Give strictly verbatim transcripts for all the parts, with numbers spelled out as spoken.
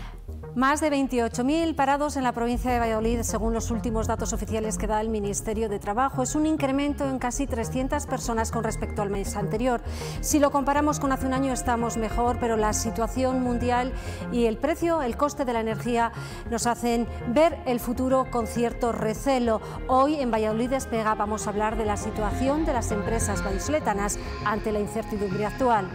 Más de veintiocho mil parados en la provincia de Valladolid, según los últimos datos oficiales que da el Ministerio de Trabajo. Es un incremento en casi trescientas personas con respecto al mes anterior. Si lo comparamos con hace un año estamos mejor, pero la situación mundial y el precio, el coste de la energía nos hacen ver el futuro con cierto recelo. Hoy en Valladolid Despega vamos a hablar de la situación de las empresas vallisoletanas ante la incertidumbre actual.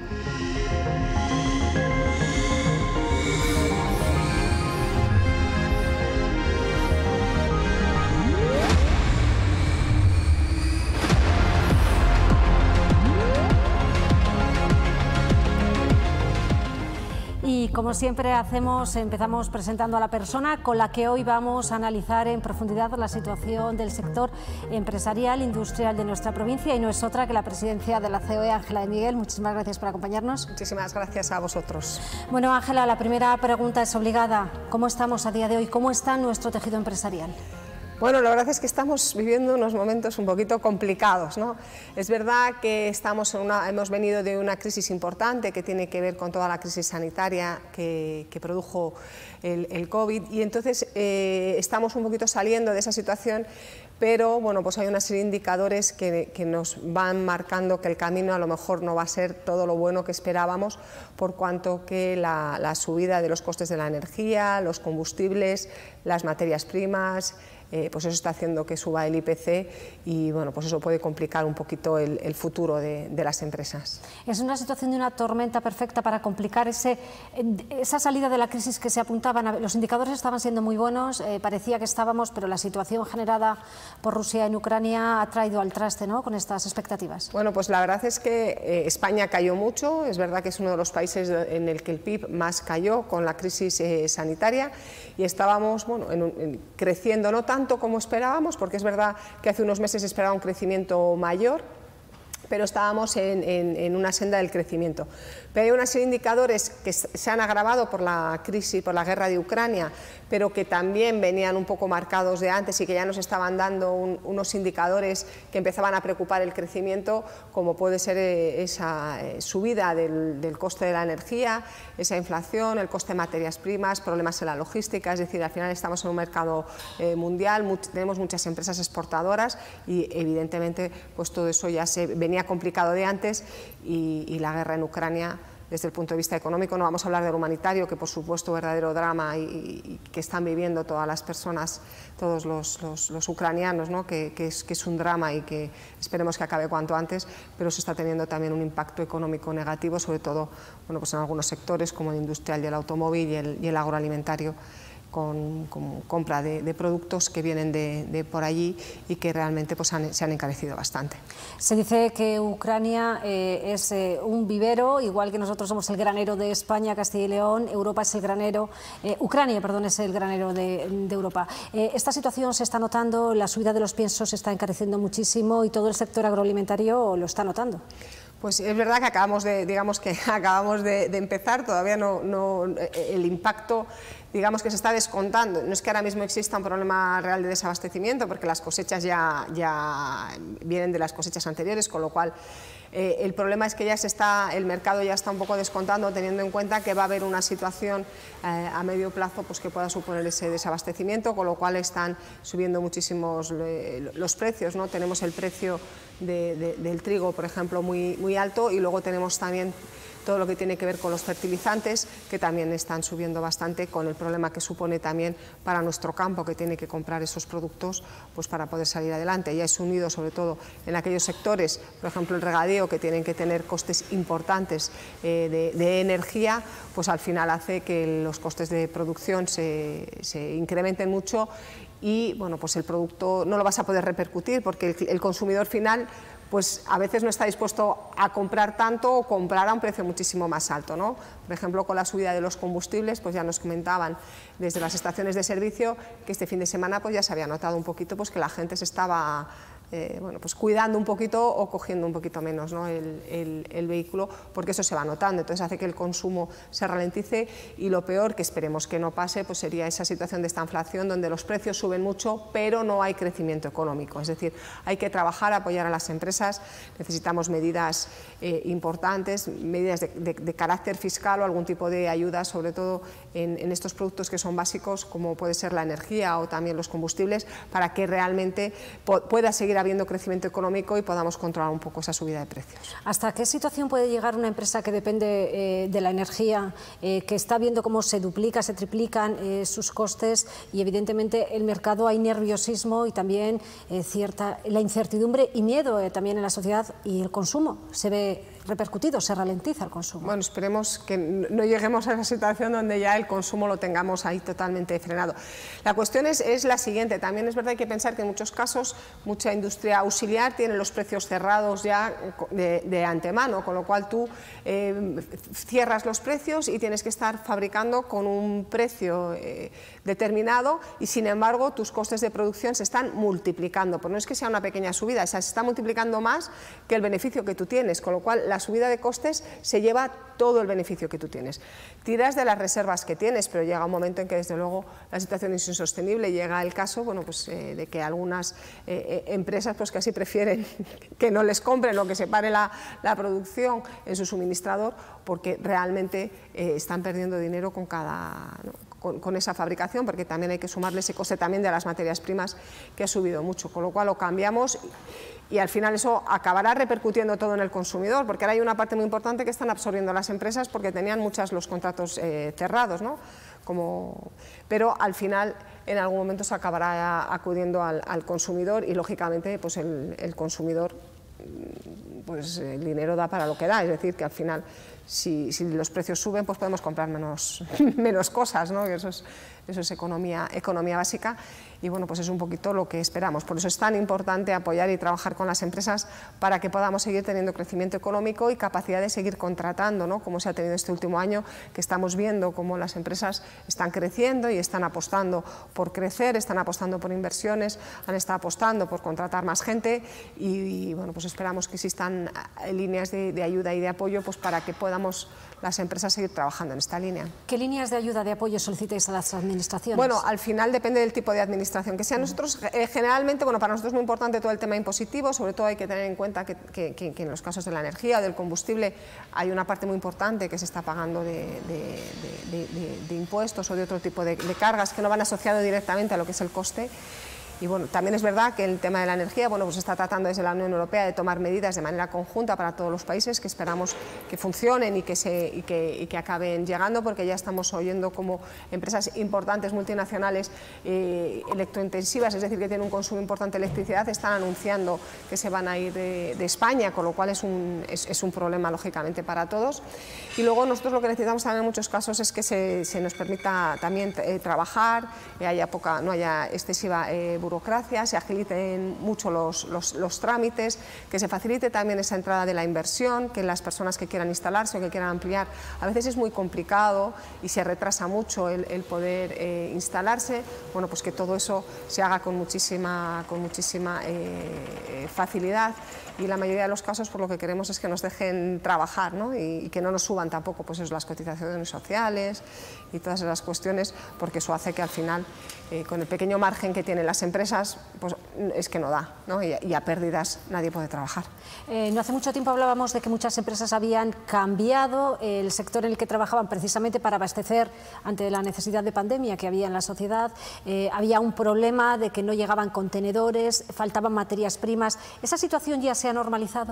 Y como siempre hacemos, empezamos presentando a la persona con la que hoy vamos a analizar en profundidad la situación del sector empresarial, industrial de nuestra provincia, y no es otra que la presidencia de la C O E, Ángela de Miguel. Muchísimas gracias por acompañarnos. Muchísimas gracias a vosotros. Bueno, Ángela, la primera pregunta es obligada. ¿Cómo estamos a día de hoy? ¿Cómo está nuestro tejido empresarial? Bueno, la verdad es que estamos viviendo unos momentos un poquito complicados, ¿no? Es verdad que estamos en una, hemos venido de una crisis importante que tiene que ver con toda la crisis sanitaria que, que produjo el, el COVID, y entonces eh, estamos un poquito saliendo de esa situación, pero bueno, pues hay una serie de indicadores que, que nos van marcando que el camino a lo mejor no va a ser todo lo bueno que esperábamos, por cuanto que la, la subida de los costes de la energía, los combustibles, las materias primas, Eh, pues eso está haciendo que suba el I P C y bueno, pues eso puede complicar un poquito el, el futuro de, de las empresas. Es una situación de una tormenta perfecta para complicar ese, esa salida de la crisis que se apuntaban. Los indicadores estaban siendo muy buenos, eh, parecía que estábamos, pero la situación generada por Rusia en Ucrania ha traído al traste, ¿no?, con estas expectativas. Bueno, pues la verdad es que eh, España cayó mucho, es verdad que es uno de los países en el que el P I B más cayó con la crisis eh, sanitaria, y estábamos bueno, en un, en, creciendo no tanto como esperábamos, porque es verdad que hace unos meses esperaba un crecimiento mayor, pero estábamos en, en, en una senda del crecimiento. Pero hay una serie de indicadores que se han agravado por la crisis, por la guerra de Ucrania, pero que también venían un poco marcados de antes y que ya nos estaban dando un, unos indicadores que empezaban a preocupar el crecimiento, como puede ser esa subida del, del coste de la energía, esa inflación, el coste de materias primas, problemas en la logística. Es decir, al final estamos en un mercado eh, mundial, much, tenemos muchas empresas exportadoras y evidentemente pues todo eso ya se venía complicado de antes, y, y la guerra en Ucrania, desde el punto de vista económico, no vamos a hablar del humanitario, que por supuesto verdadero drama y, y, y que están viviendo todas las personas, todos los, los, los ucranianos, ¿no?, que, que, es, que es un drama y que esperemos que acabe cuanto antes, pero se está teniendo también un impacto económico negativo, sobre todo bueno, pues en algunos sectores como el industrial y el automóvil y el, y el agroalimentario, Con, con compra de, de productos que vienen de, de por allí y que realmente pues, han, se han encarecido bastante. Se dice que Ucrania eh, es eh, un vivero, igual que nosotros somos el granero de España, Castilla y León. Europa es el granero, eh, Ucrania, perdón, es el granero de, de Europa. Eh, esta situación se está notando, la subida de los piensos se está encareciendo muchísimo y todo el sector agroalimentario lo está notando. Pues es verdad que acabamos de, digamos que acabamos de, de empezar, todavía no, no, el impacto digamos que se está descontando. No es que ahora mismo exista un problema real de desabastecimiento, porque las cosechas ya, ya vienen de las cosechas anteriores, con lo cual eh, el problema es que ya se está, el mercado ya está un poco descontando, teniendo en cuenta que va a haber una situación eh, a medio plazo pues, que pueda suponer ese desabastecimiento, con lo cual están subiendo muchísimos eh, los precios, ¿no? Tenemos el precio de, de, del trigo, por ejemplo, muy, muy alto, y luego tenemos también todo lo que tiene que ver con los fertilizantes, que también están subiendo bastante, con el problema que supone también para nuestro campo, que tiene que comprar esos productos pues, para poder salir adelante. Ya es unido sobre todo en aquellos sectores, por ejemplo el regadío, que tienen que tener costes importantes eh, de, de energía, pues al final hace que los costes de producción se, se incrementen mucho, y bueno, pues el producto no lo vas a poder repercutir, porque el, el consumidor final pues a veces no está dispuesto a comprar tanto o comprar a un precio muchísimo más alto, ¿no? Por ejemplo, con la subida de los combustibles, pues ya nos comentaban desde las estaciones de servicio que este fin de semana pues ya se había notado un poquito pues que la gente se estaba eh, bueno, pues cuidando un poquito o cogiendo un poquito menos, ¿no? el, el, el vehículo, porque eso se va notando, entonces hace que el consumo se ralentice y lo peor, que esperemos que no pase, pues sería esa situación de esta inflación donde los precios suben mucho pero no hay crecimiento económico, es decir, hay que trabajar, apoyar a las empresas, necesitamos medidas eh, importantes, medidas de, de, de carácter fiscal o algún tipo de ayuda, sobre todo en, en estos productos que son básicos como puede ser la energía o también los combustibles, para que realmente pueda seguir habiendo crecimiento económico y podamos controlar un poco esa subida de precios. ¿Hasta qué situación puede llegar una empresa que depende eh, de la energía, eh, que está viendo cómo se duplica, se triplican eh, sus costes y evidentemente el mercado hay nerviosismo y también eh, cierta la incertidumbre y miedo eh, también en la sociedad y el consumo se ve repercutido, se ralentiza el consumo? Bueno, esperemos que no lleguemos a esa situación donde ya el consumo lo tengamos ahí totalmente frenado. La cuestión es, es la siguiente, también es verdad que hay que pensar que en muchos casos mucha industria auxiliar tiene los precios cerrados ya de, de antemano, con lo cual tú eh, cierras los precios y tienes que estar fabricando con un precio eh, determinado y sin embargo tus costes de producción se están multiplicando, pero no es que sea una pequeña subida, o sea, se está multiplicando más que el beneficio que tú tienes, con lo cual la subida de costes se lleva todo el beneficio que tú tienes. Tiras de las reservas que tienes, pero llega un momento en que desde luego la situación es insostenible, llega el caso bueno, pues, eh, de que algunas eh, empresas pues, casi prefieren que no les compren o que se pare la, la producción en su suministrador porque realmente eh, están perdiendo dinero con cada... ¿no? Con, con esa fabricación, porque también hay que sumarle ese coste también de las materias primas que ha subido mucho, con lo cual lo cambiamos y, y al final eso acabará repercutiendo todo en el consumidor, porque ahora hay una parte muy importante que están absorbiendo las empresas porque tenían muchos los contratos eh, cerrados, ¿no? Como, pero al final en algún momento se acabará acudiendo al, al consumidor y lógicamente pues el, el consumidor pues el dinero da para lo que da, es decir, que al final si, si los precios suben pues podemos comprar menos, menos cosas, ¿no? Y eso es, eso es economía, economía básica y bueno, pues es un poquito lo que esperamos. Por eso es tan importante apoyar y trabajar con las empresas para que podamos seguir teniendo crecimiento económico y capacidad de seguir contratando, ¿no? Como se ha tenido este último año, que estamos viendo cómo las empresas están creciendo y están apostando por crecer, están apostando por inversiones, han estado apostando por contratar más gente y, y bueno, pues esperamos que existan líneas de, de ayuda y de apoyo pues para que podamos las empresas seguir trabajando en esta línea. ¿Qué líneas de ayuda, de apoyo solicitáis a las administraciones? Bueno, al final depende del tipo de administración que sea. Nosotros, eh, generalmente, bueno, para nosotros es muy importante todo el tema impositivo, sobre todo hay que tener en cuenta que, que, que, que en los casos de la energía o del combustible hay una parte muy importante que se está pagando de, de, de, de, de impuestos o de otro tipo de, de cargas que no van asociados directamente a lo que es el coste. Y bueno, también es verdad que el tema de la energía, bueno, pues se está tratando desde la Unión Europea de tomar medidas de manera conjunta para todos los países que esperamos que funcionen y que, se, y que, y que acaben llegando, porque ya estamos oyendo como empresas importantes multinacionales eh, electrointensivas, es decir, que tienen un consumo importante de electricidad, están anunciando que se van a ir de, de España, con lo cual es un, es, es un problema lógicamente para todos. Y luego nosotros lo que necesitamos también en muchos casos es que se, se nos permita también eh, trabajar, eh, haya poca, no haya excesiva eh, burocracia, se agiliten mucho los, los, los trámites, que se facilite también esa entrada de la inversión, que las personas que quieran instalarse o que quieran ampliar, a veces es muy complicado y se retrasa mucho el, el poder eh, instalarse, bueno, pues que todo eso se haga con muchísima, con muchísima eh, facilidad y la mayoría de los casos por lo que queremos es que nos dejen trabajar, ¿no? y, y que no nos suban tampoco pues eso, las cotizaciones sociales y todas esas cuestiones, porque eso hace que al final eh, con el pequeño margen que tienen las empresas pues es que no da, ¿no? Y, y a pérdidas nadie puede trabajar. Eh, no hace mucho tiempo hablábamos de que muchas empresas habían cambiado el sector en el que trabajaban precisamente para abastecer ante la necesidad de pandemia que había en la sociedad, eh, había un problema de que no llegaban contenedores, faltaban materias primas. ¿Esa situación ya se ha normalizado?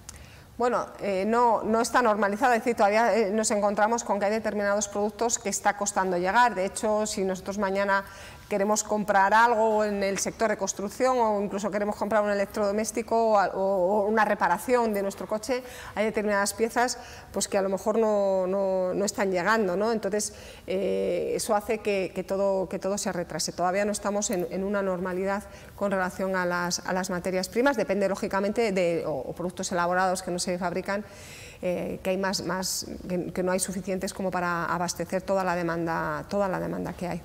Bueno, eh, no, no está normalizado, es decir, todavía eh, nos encontramos con que hay determinados productos que está costando llegar. De hecho, si nosotros mañana queremos comprar algo en el sector de construcción o incluso queremos comprar un electrodoméstico o, o una reparación de nuestro coche, hay determinadas piezas pues, que a lo mejor no, no, no están llegando, ¿no? Entonces, eh, eso hace que, que, todo, que todo se retrase. Todavía no estamos en, en una normalidad con relación a las, a las materias primas, depende lógicamente de o, o productos elaborados que no se fabrican, eh, que hay más, más que, que no hay suficientes como para abastecer toda la demanda, toda la demanda que hay.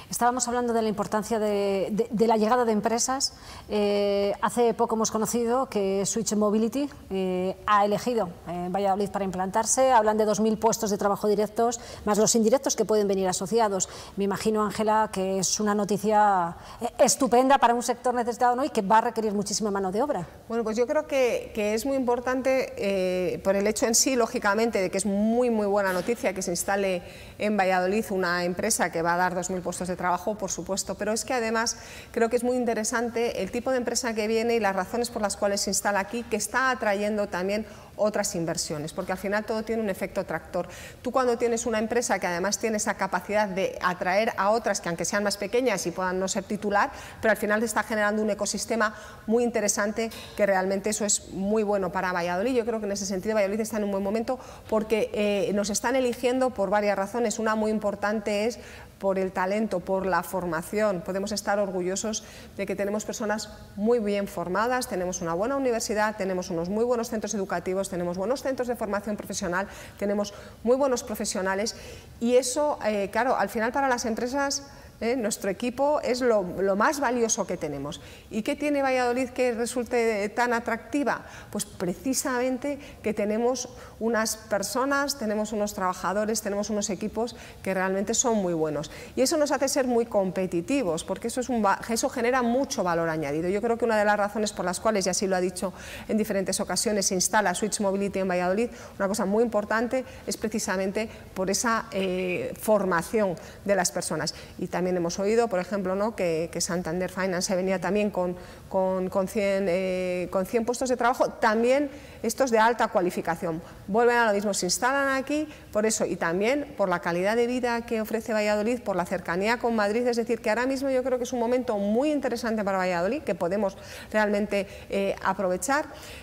Estábamos hablando de la importancia de, de, de la llegada de empresas. Eh, hace poco hemos conocido que Switch Mobility eh, ha elegido eh, Valladolid para implantarse. Hablan de dos mil puestos de trabajo directos, más los indirectos que pueden venir asociados. Me imagino, Ángela, que es una noticia estupenda para un sector necesitado, ¿no?, y que va a requerir muchísima mano de obra. Bueno, pues yo creo que, que es muy importante eh, por el hecho en sí, lógicamente, de que es muy, muy buena noticia que se instale en Valladolid una empresa que va a dar dos mil puestos de trabajo, por supuesto, pero es que además creo que es muy interesante el tipo de empresa que viene y las razones por las cuales se instala aquí, que está atrayendo también otras inversiones, porque al final todo tiene un efecto tractor. Tú cuando tienes una empresa que además tiene esa capacidad de atraer a otras que aunque sean más pequeñas y puedan no ser titular, pero al final te está generando un ecosistema muy interesante, que realmente eso es muy bueno para Valladolid. Yo creo que en ese sentido Valladolid está en un buen momento porque eh, nos están eligiendo por varias razones. Una muy importante es por el talento, por la formación. Podemos estar orgullosos de que tenemos personas muy bien formadas, tenemos una buena universidad, tenemos unos muy buenos centros educativos, tenemos buenos centros de formación profesional, tenemos muy buenos profesionales y eso, eh, claro, al final para las empresas, ¿Eh? nuestro equipo es lo, lo más valioso que tenemos. ¿Y qué tiene Valladolid que resulte tan atractiva? Pues precisamente que tenemos unas personas, tenemos unos trabajadores, tenemos unos equipos que realmente son muy buenos. Y eso nos hace ser muy competitivos, porque eso, es un, eso genera mucho valor añadido. Yo creo que una de las razones por las cuales, y así lo ha dicho en diferentes ocasiones, se instala Switch Mobility en Valladolid, una cosa muy importante es precisamente por esa eh, formación de las personas. Y también hemos oído, por ejemplo, ¿no?, que, que Santander Finance venía también con, con, con, cien, eh, con cien puestos de trabajo, también estos de alta cualificación. Vuelven a lo mismo, se instalan aquí por eso y también por la calidad de vida que ofrece Valladolid, por la cercanía con Madrid, es decir, que ahora mismo yo creo que es un momento muy interesante para Valladolid, que podemos realmente eh, aprovechar.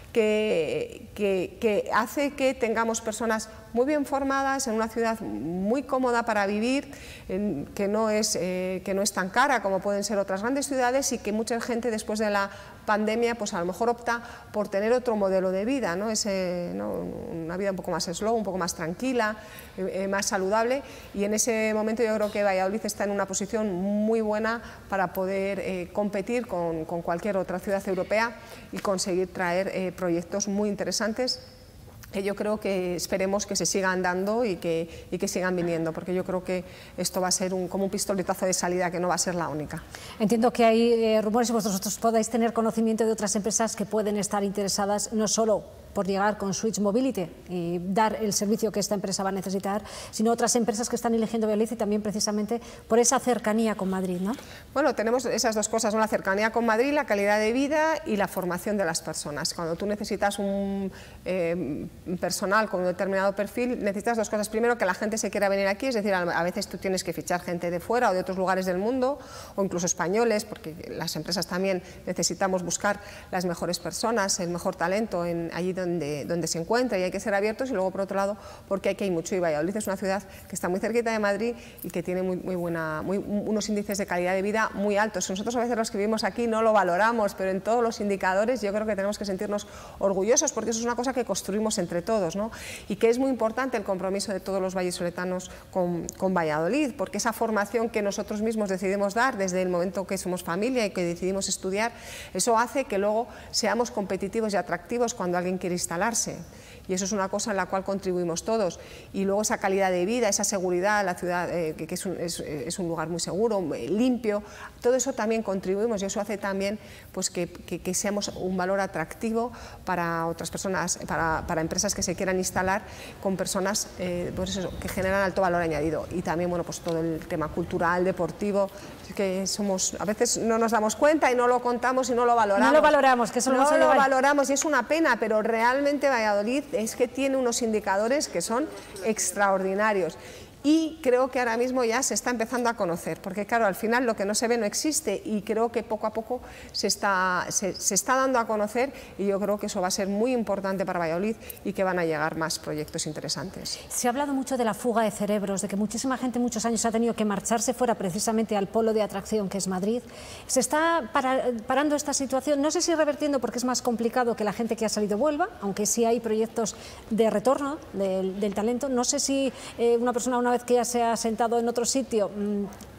Que, que, que hace que tengamos personas muy bien formadas en una ciudad muy cómoda para vivir, en, que, no es, eh, que no es tan cara como pueden ser otras grandes ciudades y que mucha gente después de la pandemia pues a lo mejor opta por tener otro modelo de vida, ¿no? Ese, ¿no? una vida un poco más slow, un poco más tranquila, eh, más saludable, y en ese momento yo creo que Valladolid está en una posición muy buena para poder eh, competir con, con cualquier otra ciudad europea y conseguir traer eh, proyectos muy interesantes que yo creo que esperemos que se sigan dando y que, y que sigan viniendo, porque yo creo que esto va a ser un, como un pistoletazo de salida, que no va a ser la única. Entiendo que hay eh, rumores y vosotros podáis tener conocimiento de otras empresas que pueden estar interesadas no solo por llegar con Switch Mobility y dar el servicio que esta empresa va a necesitar, sino otras empresas que están eligiendo Valladolid y también precisamente por esa cercanía con Madrid, ¿no? Bueno, tenemos esas dos cosas, ¿no? La cercanía con Madrid, la calidad de vida y la formación de las personas. Cuando tú necesitas un eh, personal con un determinado perfil, necesitas dos cosas. Primero, que la gente se quiera venir aquí, es decir, a veces tú tienes que fichar gente de fuera o de otros lugares del mundo, o incluso españoles, porque las empresas también necesitamos buscar las mejores personas, el mejor talento en, allí donde Donde, donde se encuentra, y hay que ser abiertos. Y luego, por otro lado, porque aquí hay mucho, y Valladolid es una ciudad que está muy cerquita de Madrid y que tiene muy, muy buena, muy, unos índices de calidad de vida muy altos. Nosotros a veces los que vivimos aquí no lo valoramos, pero en todos los indicadores yo creo que tenemos que sentirnos orgullosos, porque eso es una cosa que construimos entre todos, ¿no? Y que es muy importante el compromiso de todos los vallisoletanos con, con Valladolid, porque esa formación que nosotros mismos decidimos dar desde el momento que somos familia y que decidimos estudiar, eso hace que luego seamos competitivos y atractivos cuando alguien quiere instalarse, y eso es una cosa en la cual contribuimos todos. Y luego esa calidad de vida, esa seguridad, la ciudad eh, que, que es, un, es, es un lugar muy seguro, muy limpio, todo eso también contribuimos, y eso hace también pues, que, que, que seamos un valor atractivo para otras personas, para, para empresas que se quieran instalar con personas eh, pues eso, que generan alto valor añadido. Y también bueno, pues todo el tema cultural, deportivo, que somos, a veces no nos damos cuenta y no lo contamos y no lo valoramos. No lo valoramos, que eso no no lo valoramos, y es una pena, pero realmente Valladolid es que tiene unos indicadores que son extraordinarios. Y creo que ahora mismo ya se está empezando a conocer, porque claro, al final lo que no se ve no existe, y creo que poco a poco se está, se, se está dando a conocer, y yo creo que eso va a ser muy importante para Valladolid y que van a llegar más proyectos interesantes. Se ha hablado mucho de la fuga de cerebros, de que muchísima gente muchos años ha tenido que marcharse fuera precisamente al polo de atracción que es Madrid. Se está para, parando esta situación, no sé si revertiendo porque es más complicado que la gente que ha salido vuelva, aunque sí hay proyectos de retorno del, del talento. No sé si eh, una persona una vez que ya se ha sentado en otro sitio, mmm,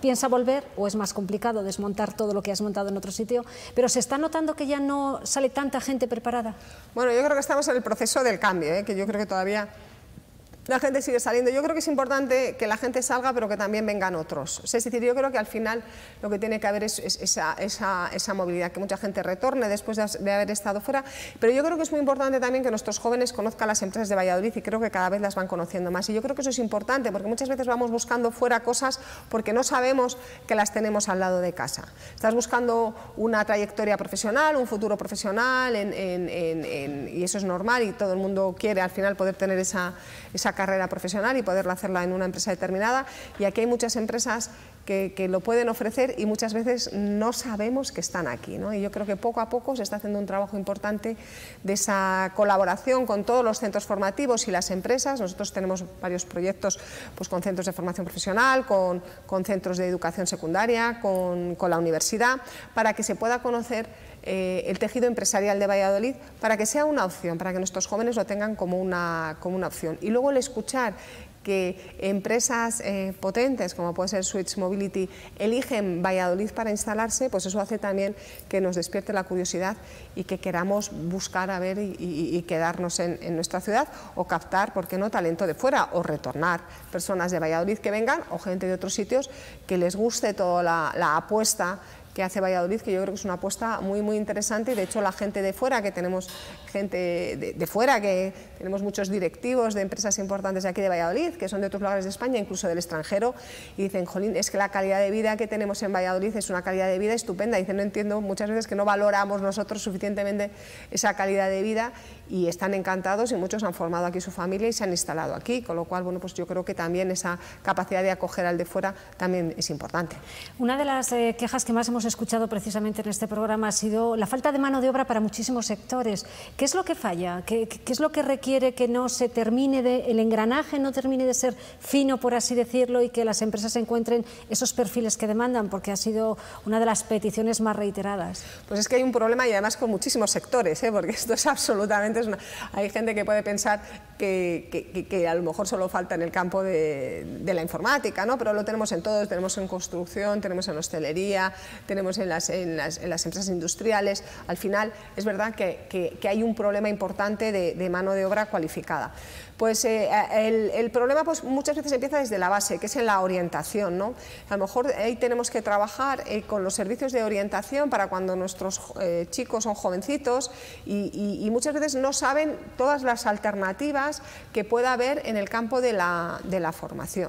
piensa volver o es más complicado desmontar todo lo que has montado en otro sitio, pero ¿se está notando que ya no sale tanta gente preparada? Bueno, yo creo que estamos en el proceso del cambio, ¿eh? que yo creo que todavía la gente sigue saliendo. Yo creo que es importante que la gente salga, pero que también vengan otros. Es decir, yo creo que al final lo que tiene que haber es, es esa, esa, esa movilidad, que mucha gente retorne después de, de haber estado fuera, pero yo creo que es muy importante también que nuestros jóvenes conozcan las empresas de Valladolid y creo que cada vez las van conociendo más. Y yo creo que eso es importante, porque muchas veces vamos buscando fuera cosas porque no sabemos que las tenemos al lado de casa. Estás buscando una trayectoria profesional, un futuro profesional, en, en, en, en, y eso es normal y todo el mundo quiere al final poder tener esa, esa carrera profesional y poderla hacerla en una empresa determinada, y aquí hay muchas empresas que, que lo pueden ofrecer y muchas veces no sabemos que están aquí, ¿no? Y yo creo que poco a poco se está haciendo un trabajo importante de esa colaboración con todos los centros formativos y las empresas. Nosotros tenemos varios proyectos pues, con centros de formación profesional, con, con centros de educación secundaria, con, con la universidad, para que se pueda conocer Eh, el tejido empresarial de Valladolid, para que sea una opción, para que nuestros jóvenes lo tengan como una, como una opción. Y luego el escuchar que empresas eh, potentes, como puede ser Switch Mobility, eligen Valladolid para instalarse, pues eso hace también que nos despierte la curiosidad y que queramos buscar a ver y, y, y quedarnos en, en nuestra ciudad, o captar, ¿por qué no?, talento de fuera, o retornar personas de Valladolid que vengan, o gente de otros sitios que les guste toda la, la apuesta que hace Valladolid, que yo creo que es una apuesta muy muy interesante. Y de hecho la gente de fuera, que tenemos gente de, de fuera, que tenemos muchos directivos de empresas importantes de aquí de Valladolid, que son de otros lugares de España, incluso del extranjero, y dicen, jolín, es que la calidad de vida que tenemos en Valladolid es una calidad de vida estupenda. Dicen, no entiendo muchas veces que no valoramos nosotros suficientemente esa calidad de vida, y están encantados, y muchos han formado aquí su familia y se han instalado aquí, con lo cual, bueno, pues yo creo que también esa capacidad de acoger al de fuera también es importante. Una de las eh, quejas que más hemos escuchado precisamente en este programa ha sido la falta de mano de obra para muchísimos sectores. ¿Qué es lo que falla? ¿Qué, qué es lo que requiere que no se termine de, el engranaje no termine de ser fino, por así decirlo, y que las empresas encuentren esos perfiles que demandan? Porque ha sido una de las peticiones más reiteradas. Pues es que hay un problema, y además con muchísimos sectores, ¿eh? Porque esto es absolutamente... Es una, hay gente que puede pensar que, que, que a lo mejor solo falta en el campo de, de la informática, ¿no? Pero lo tenemos en todos, tenemos en construcción, tenemos en hostelería, tenemos en las, en las, en las empresas industriales. Al final es verdad que, que, que hay un problema importante de, de mano de obra cualificada. Pues eh, el, el problema pues, muchas veces empieza desde la base, que es en la orientación, ¿no? A lo mejor ahí tenemos que trabajar eh, con los servicios de orientación para cuando nuestros eh, chicos son jovencitos y, y, y muchas veces no saben todas las alternativas que pueda haber en el campo de la, de la formación,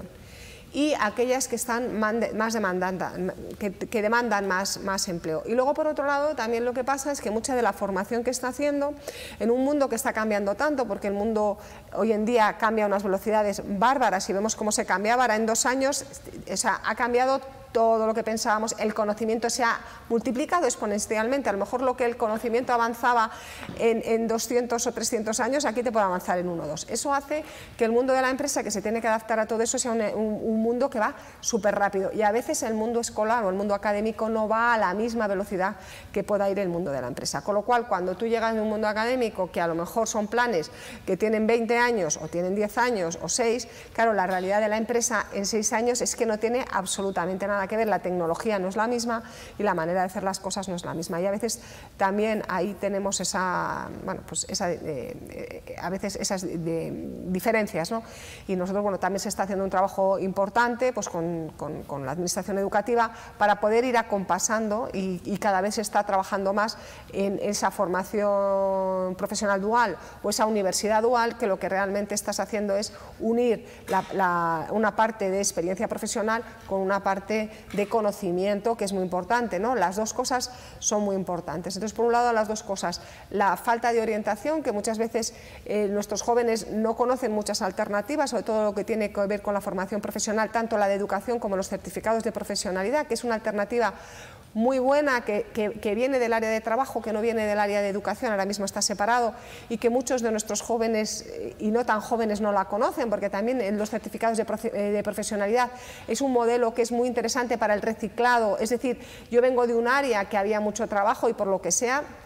y aquellas que están más demandantes, que, que demandan más, más empleo. Y luego, por otro lado, también lo que pasa es que mucha de la formación que está haciendo, en un mundo que está cambiando tanto, porque el mundo hoy en día cambia a unas velocidades bárbaras, y vemos cómo se cambiaba, ahora en dos años, o sea, ha cambiado todo lo que pensábamos, el conocimiento se ha multiplicado exponencialmente. A lo mejor lo que el conocimiento avanzaba en, en doscientos o trescientos años, aquí te puede avanzar en uno o dos. Eso hace que el mundo de la empresa, que se tiene que adaptar a todo eso, sea un, un, un mundo que va súper rápido, y a veces el mundo escolar o el mundo académico no va a la misma velocidad que pueda ir el mundo de la empresa. Con lo cual, cuando tú llegas de un mundo académico, que a lo mejor son planes que tienen veinte años o tienen diez años o seis, claro, la realidad de la empresa en seis años es que no tiene absolutamente nada que ver, la tecnología no es la misma y la manera de hacer las cosas no es la misma, y a veces también ahí tenemos esa, bueno, pues esa, eh, eh, a veces esas de, diferencias, ¿no? Y nosotros, bueno, también se está haciendo un trabajo importante pues con, con, con la administración educativa para poder ir acompasando, y, y cada vez se está trabajando más en esa formación profesional dual o esa universidad dual, que lo que realmente estás haciendo es unir la, la, una parte de experiencia profesional con una parte de conocimiento, que es muy importante, ¿no? Las dos cosas son muy importantes. Entonces, por un lado, las dos cosas, la falta de orientación, que muchas veces eh, nuestros jóvenes no conocen muchas alternativas, sobre todo lo que tiene que ver con la formación profesional, tanto la de educación como los certificados de profesionalidad, que es una alternativa muy buena, que, que, que viene del área de trabajo, que no viene del área de educación, ahora mismo está separado, y que muchos de nuestros jóvenes y no tan jóvenes no la conocen, porque también en los certificados de, profe, de profesionalidad es un modelo que es muy interesante para el reciclado. Es decir, yo vengo de un área que había mucho trabajo y por lo que sea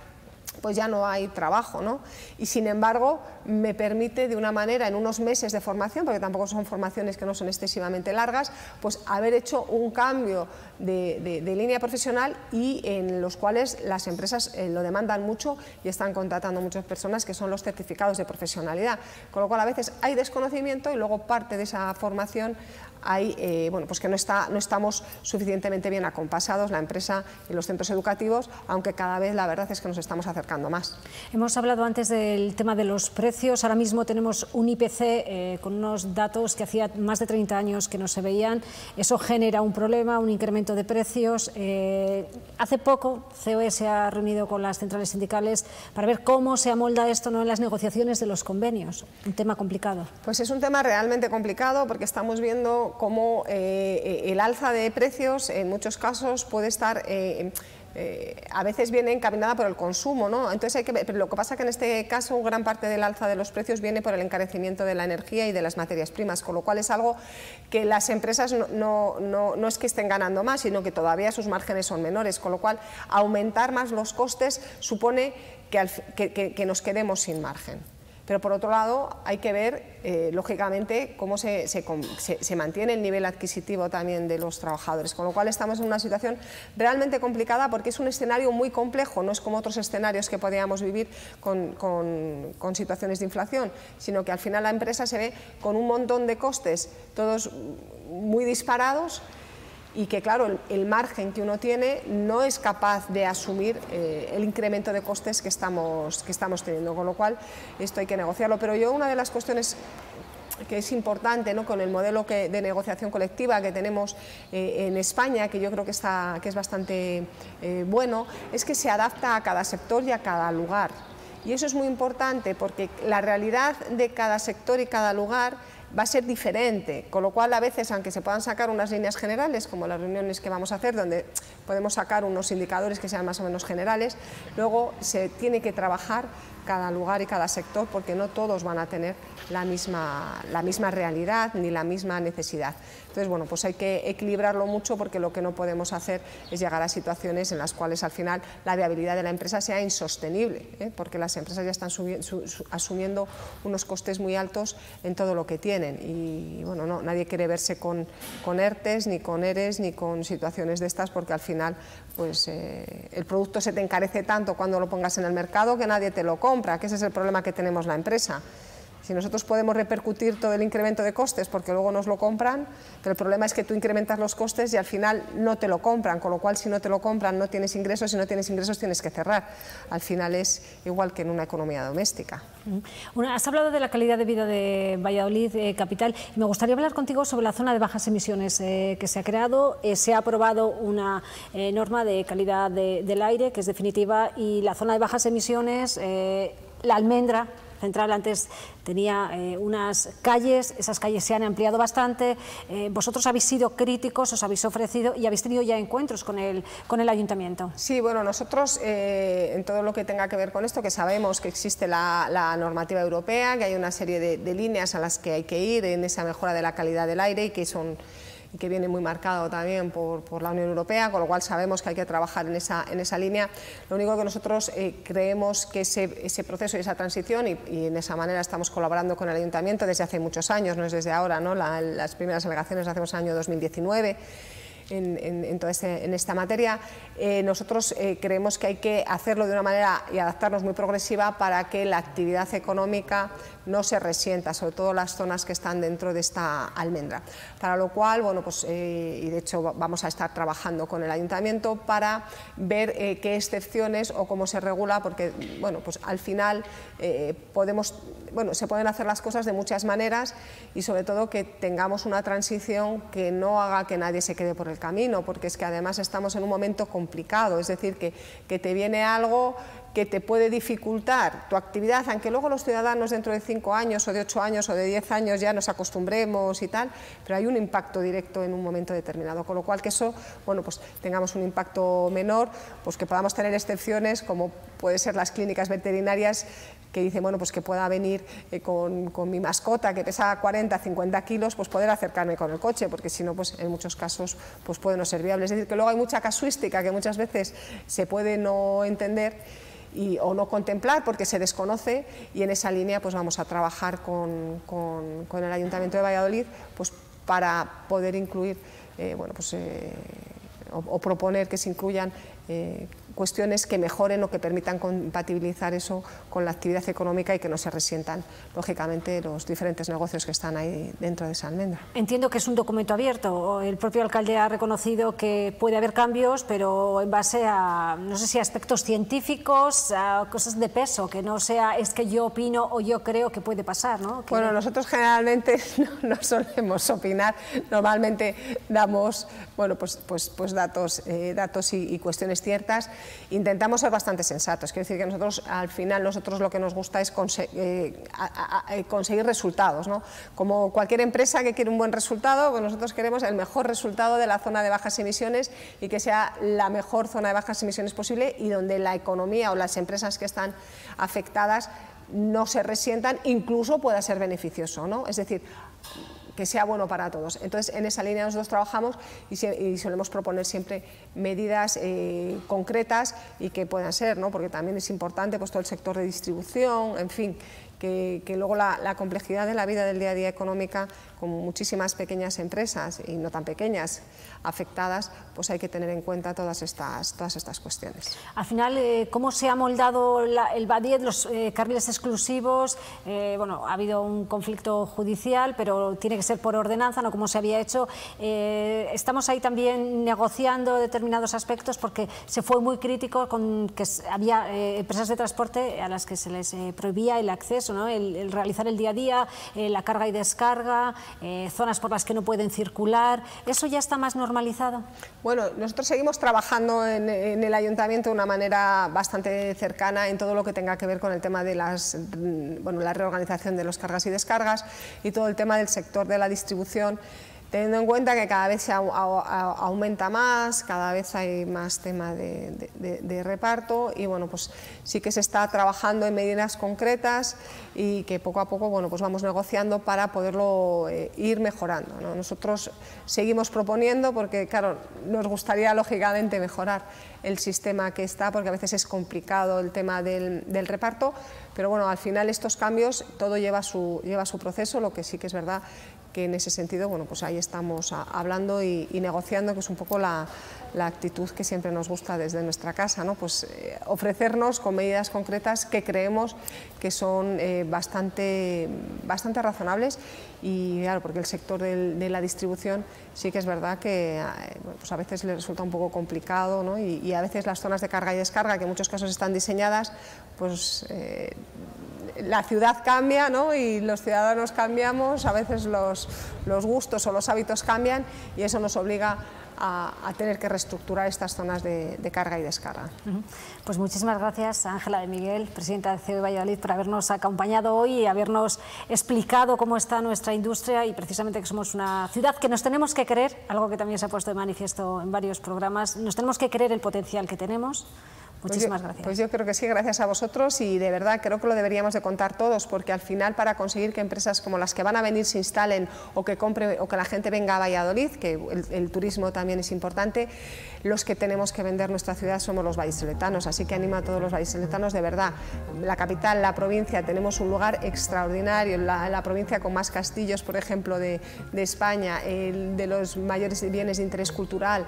pues ya no hay trabajo, ¿no? Y sin embargo me permite de una manera, en unos meses de formación, porque tampoco son formaciones que no son excesivamente largas, pues haber hecho un cambio de, de, de línea profesional y en los cuales las empresas eh, lo demandan mucho y están contratando muchas personas, que son los certificados de profesionalidad, con lo cual a veces hay desconocimiento y luego parte de esa formación hay, eh, bueno, pues que no, está, no estamos suficientemente bien acompasados, la empresa y los centros educativos, aunque cada vez la verdad es que nos estamos acercando más. Hemos hablado antes del tema de los precios. Ahora mismo tenemos un I P C eh, con unos datos que hacía más de treinta años que no se veían. Eso genera un problema, un incremento de precios. Eh, hace poco C O E se ha reunido con las centrales sindicales para ver cómo se amolda esto, ¿no?, en las negociaciones de los convenios. Un tema complicado. Pues es un tema realmente complicado porque estamos viendo cómo eh, el alza de precios en muchos casos puede estar, eh, eh, a veces viene encaminada por el consumo, ¿no? Entonces hay que ver, pero lo que pasa es que en este caso gran parte del alza de los precios viene por el encarecimiento de la energía y de las materias primas, con lo cual es algo que las empresas no, no, no, no es que estén ganando más, sino que todavía sus márgenes son menores, con lo cual aumentar más los costes supone que, al, que, que, que nos quedemos sin margen. Pero por otro lado hay que ver, eh, lógicamente, cómo se, se, se, se mantiene el nivel adquisitivo también de los trabajadores, con lo cual estamos en una situación realmente complicada porque es un escenario muy complejo, no es como otros escenarios que podíamos vivir con, con, con situaciones de inflación, sino que al final la empresa se ve con un montón de costes, todos muy disparados, y que claro, el, el margen que uno tiene no es capaz de asumir eh, el incremento de costes que estamos, que estamos teniendo, con lo cual esto hay que negociarlo. Pero yo una de las cuestiones que es importante, ¿no?, con el modelo que, de negociación colectiva que tenemos eh, en España, que yo creo que, está, que es bastante eh, bueno, es que se adapta a cada sector y a cada lugar. Y eso es muy importante porque la realidad de cada sector y cada lugar va a ser diferente, con lo cual a veces, aunque se puedan sacar unas líneas generales, como las reuniones que vamos a hacer, donde podemos sacar unos indicadores que sean más o menos generales, luego se tiene que trabajar cada lugar y cada sector porque no todos van a tener la misma, la misma realidad ni la misma necesidad. Entonces, bueno, pues hay que equilibrarlo mucho porque lo que no podemos hacer es llegar a situaciones en las cuales al final la viabilidad de la empresa sea insostenible, ¿eh? porque las empresas ya están subi su su asumiendo unos costes muy altos en todo lo que tienen y bueno, no, nadie quiere verse con, con ERTES, ni con ERES, ni con situaciones de estas porque al final pues, eh, el producto se te encarece tanto cuando lo pongas en el mercado que nadie te lo compra, que ese es el problema que tenemos la empresa. Si nosotros podemos repercutir todo el incremento de costes porque luego nos lo compran, pero el problema es que tú incrementas los costes y al final no te lo compran, con lo cual si no te lo compran no tienes ingresos, si no tienes ingresos tienes que cerrar. Al final es igual que en una economía doméstica. Una, has hablado de la calidad de vida de Valladolid eh, capital. Me gustaría hablar contigo sobre la zona de bajas emisiones eh, que se ha creado. Eh, se ha aprobado una eh, norma de calidad de, del aire que es definitiva y la zona de bajas emisiones, eh, la Almendra Central antes tenía eh, unas calles, esas calles se han ampliado bastante, eh, vosotros habéis sido críticos, os habéis ofrecido y habéis tenido ya encuentros con el, con el ayuntamiento. Sí, bueno, nosotros eh, en todo lo que tenga que ver con esto, que sabemos que existe la, la normativa europea, que hay una serie de, de líneas a las que hay que ir en esa mejora de la calidad del aire y que son y que viene muy marcado también por, por la Unión Europea, con lo cual sabemos que hay que trabajar en esa, en esa línea. Lo único que nosotros eh, creemos que ese, ese proceso y esa transición, y, y en esa manera estamos colaborando con el Ayuntamiento desde hace muchos años, no es desde ahora, ¿no? La, las primeras alegaciones las hacemos en el año dos mil diecinueve, En, en, en, toda este, en esta materia, eh, nosotros eh, creemos que hay que hacerlo de una manera y adaptarnos muy progresiva para que la actividad económica no se resienta, sobre todo las zonas que están dentro de esta almendra. Para lo cual, bueno, pues, eh, y de hecho vamos a estar trabajando con el Ayuntamiento para ver eh, qué excepciones o cómo se regula, porque bueno, pues al final eh, podemos, bueno, se pueden hacer las cosas de muchas maneras y sobre todo que tengamos una transición que no haga que nadie se quede por el camino, porque es que además estamos en un momento complicado, es decir, que, que te viene algo que te puede dificultar tu actividad, aunque luego los ciudadanos dentro de cinco años o de ocho años o de diez años ya nos acostumbremos y tal, pero hay un impacto directo en un momento determinado, con lo cual que eso, bueno, pues tengamos un impacto menor, pues que podamos tener excepciones como puede ser las clínicas veterinarias que dicen, bueno, pues que pueda venir eh, con, con mi mascota que pesa cuarenta, cincuenta kilos, pues poder acercarme con el coche, porque si no, pues en muchos casos pues puede no ser viable. Es decir, que luego hay mucha casuística que muchas veces se puede no entender y, o no contemplar porque se desconoce, y en esa línea pues vamos a trabajar con, con, con el Ayuntamiento de Valladolid pues, para poder incluir, eh, bueno, pues, eh, o, o proponer que se incluyan eh, cuestiones que mejoren o que permitan compatibilizar eso con la actividad económica y que no se resientan, lógicamente, los diferentes negocios que están ahí dentro de esa almendra. Entiendo que es un documento abierto. El propio alcalde ha reconocido que puede haber cambios, pero en base a, no sé si a aspectos científicos, a cosas de peso, que no sea es que yo opino o yo creo que puede pasar, ¿no? Que... Bueno, nosotros generalmente no, no solemos opinar, normalmente damos, bueno, pues, pues, pues datos, eh, datos y, y cuestiones ciertas. Intentamos ser bastante sensatos, quiero decir que nosotros al final nosotros lo que nos gusta es conse eh, a, a, a conseguir resultados, ¿no? Como cualquier empresa que quiere un buen resultado, pues nosotros queremos el mejor resultado de la zona de bajas emisiones y que sea la mejor zona de bajas emisiones posible y donde la economía o las empresas que están afectadas no se resientan, incluso pueda ser beneficioso, ¿no? Es decir, que sea bueno para todos. Entonces, en esa línea nosotros trabajamos y, se, y solemos proponer siempre medidas eh, concretas y que puedan ser, ¿no? Porque también es importante pues, todo el sector de distribución, en fin, que, que luego la, la complejidad de la vida del día a día económica, con muchísimas pequeñas empresas y no tan pequeñas afectadas, pues hay que tener en cuenta todas estas, todas estas cuestiones. Al final, eh, ¿cómo se ha moldado la, el Badiet, los eh, carriles exclusivos? Eh, bueno, ha habido un conflicto judicial, pero tiene que ser por ordenanza, no como se había hecho. Eh, estamos ahí también negociando determinados aspectos porque se fue muy crítico con que había eh, empresas de transporte a las que se les eh, prohibía el acceso, ¿no? el, el realizar el día a día, eh, la carga y descarga, eh, zonas por las que no pueden circular. ¿Eso ya está más normalizado? Bueno, nosotros seguimos trabajando en, en el Ayuntamiento de una manera bastante cercana en todo lo que tenga que ver con el tema de las, bueno, la reorganización de los cargas y descargas y todo el tema del sector de la distribución, teniendo en cuenta que cada vez se a, a, aumenta más, cada vez hay más tema de, de, de, de reparto y bueno, pues sí que se está trabajando en medidas concretas y que poco a poco bueno, pues vamos negociando para poderlo eh, ir mejorando, ¿no? Nosotros seguimos proponiendo porque claro, nos gustaría lógicamente mejorar el sistema que está porque a veces es complicado el tema del, del reparto, pero bueno, al final estos cambios todo lleva su, lleva su proceso, lo que sí que es verdad que en ese sentido, bueno, pues ahí estamos a, hablando y, y negociando, que es un poco la, la actitud que siempre nos gusta desde nuestra casa, ¿no? Pues eh, ofrecernos con medidas concretas que creemos que son eh, bastante, bastante razonables y claro, porque el sector del, de la distribución sí que es verdad que eh, bueno, pues a veces le resulta un poco complicado, ¿no? y, y a veces las zonas de carga y descarga, que en muchos casos están diseñadas, pues eh, la ciudad cambia, ¿no? Y los ciudadanos cambiamos, a veces los, los gustos o los hábitos cambian y eso nos obliga a, a tener que reestructurar estas zonas de, de carga y descarga. Pues muchísimas gracias, Ángela de Miguel, presidenta de C E O de Valladolid, por habernos acompañado hoy y habernos explicado cómo está nuestra industria y precisamente que somos una ciudad que nos tenemos que creer, algo que también se ha puesto de manifiesto en varios programas, nos tenemos que creer el potencial que tenemos. Muchísimas pues yo, gracias. Pues yo creo que sí, gracias a vosotros y de verdad creo que lo deberíamos de contar todos porque al final para conseguir que empresas como las que van a venir se instalen o que compre o que la gente venga a Valladolid, que el, el turismo también es importante, los que tenemos que vender nuestra ciudad somos los vallisoletanos, así que animo a todos los vallisoletanos de verdad. La capital, la provincia, tenemos un lugar extraordinario, la, la provincia con más castillos, por ejemplo, de, de España, el, de los mayores bienes de interés cultural.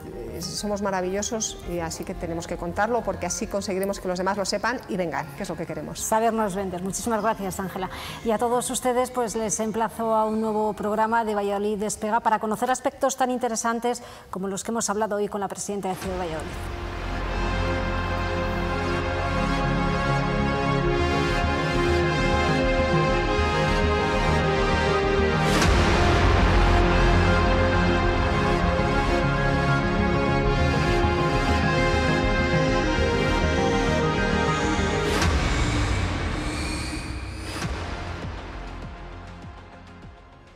Somos maravillosos y así que tenemos que contarlo porque así conseguiremos que los demás lo sepan y vengan, que es lo que queremos. Sabernos vender. Muchísimas gracias, Ángela. Y a todos ustedes pues les emplazo a un nuevo programa de Valladolid Despega para conocer aspectos tan interesantes como los que hemos hablado hoy con la presidenta de C E O de Valladolid.